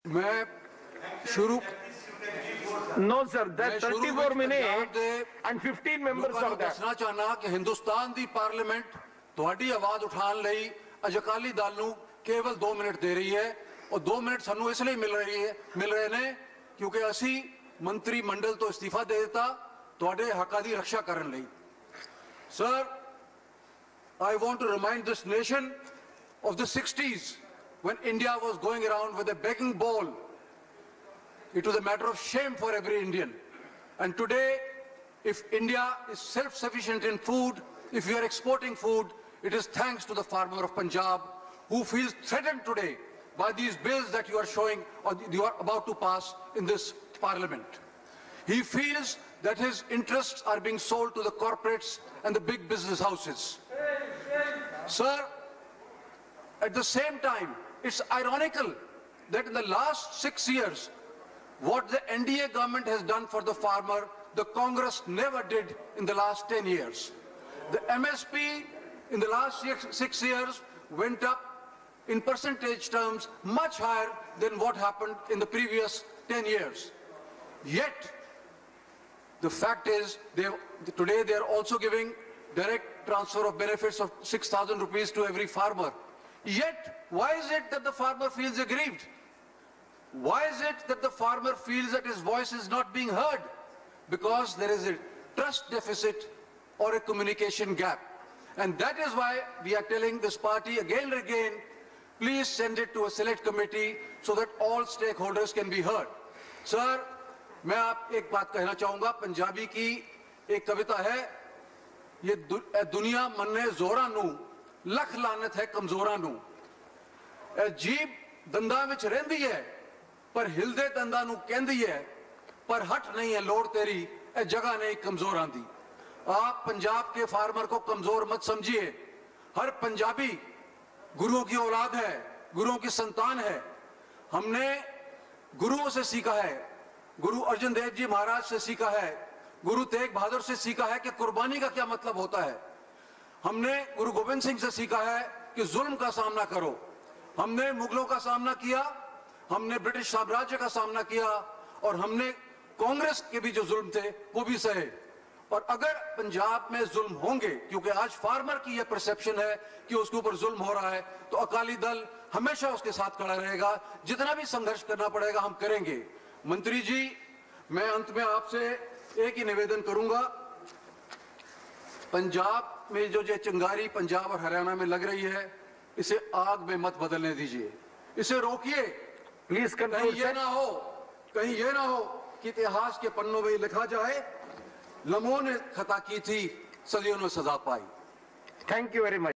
मैं शुरू No, sir. That 34 minutes and 15 members are there. ਦੱਸਣਾ ਚਾਹਨਾ ਕਿ ਹਿੰਦੁਸਤਾਨ ਦੀ ਪਾਰਲੀਮੈਂਟ ਤੁਹਾਡੀ ਆਵਾਜ਼ ਉਠਾਉਣ ਲਈ ਅਕਾਲੀ ਦਲ ਨੂੰ ਕੇਵਲ 2 ਮਿੰਟ ਦੇ ਰਹੀ ਹੈ और 2 मिनट ਸਾਨੂੰ ਇਸ ਲਈ ਮਿਲ ਰਹੇ ਨੇ ਕਿਉਂਕਿ ਅਸੀਂ ਮੰਤਰੀ ਮੰਡਲ ਤੋਂ ਅਸਤੀਫਾ ਦੇ ਦਿੱਤਾ ਤੁਹਾਡੇ ਹੱਕਾਂ ਦੀ ਰੱਖਿਆ ਕਰਨ ਲਈ Sir, I want to remind this nation of the 60s when India was going around with a begging bowl. It was a matter of shame for every Indian. And today, if India is self-sufficient in food, if we are exporting food, it is thanks to the farmer of Punjab who feels threatened today by these bills that you are showing or you are about to pass in this parliament. He feels that his interests are being sold to the corporates and the big business houses. Sir, at the same time, it's ironical that in the last 6 years, what the NDA government has done for the farmer, the Congress never did in the last 10 years. The MSP in the last 6 years went up in percentage terms much higher than what happened in the previous 10 years. Yet, the fact is, today they are also giving direct transfer of benefits of 6,000 rupees to every farmer. Yet, why is it that the farmer feels aggrieved? Why is it that the farmer feels that his voice is not being heard? Because there is a trust deficit or a communication gap. And that is why we are telling this party again and again, please send it to a select committee so that all stakeholders can be heard. Sir, मैं आप एक बात कहना चाहूंगा पंजाबी की एक कविता है ये दुनिया मन्ने जोरा नू लख लानत है कमजोरा नू जीब दंदा विच रहिंदी है पर हिलदे दंदा नू कहंदी है पर हट नहीं है लोड़ तेरी ए जगह नहीं कमजोरां दी आप पंजाब के फार्मर को कमजोर मत समझिए हर पंजाबी गुरुओं की औलाद है गुरुओं की संतान है हमने गुरुओं से सीखा है गुरु अर्जुन देव जी महाराज से सीखा है गुरु तेग बहादुर से सीखा है कि कुर्बानी का क्या मतलब होता है हमने गुरु गोविंद सिंह से सीखा है कि जुल्म का सामना करो हमने मुगलों का सामना किया हमने ब्रिटिश साम्राज्य का सामना किया और हमने कांग्रेस के भी जो जुल्म थे वो भी सहे और अगर पंजाब में जुल्म होंगे क्योंकि आज फार्मर की यह परसेप्शन है कि उसके ऊपर जुल्म हो रहा है तो अकाली दल हमेशा उसके साथ खड़ा रहेगा जितना भी संघर्ष करना पड़ेगा हम करेंगे मंत्री जी मैं अंत में आपसे एक ही निवेदन करूंगा पंजाब में जो चिंगारी पंजाब और हरियाणा में लग रही है इसे आग में मत बदलने दीजिए इसे रोकिए प्लीज कहीं ये ना हो कि इतिहास के पन्नों में लिखा जाए लम्हों ने खता की थी सदियों ने सजा पाई थैंक यू वेरी मच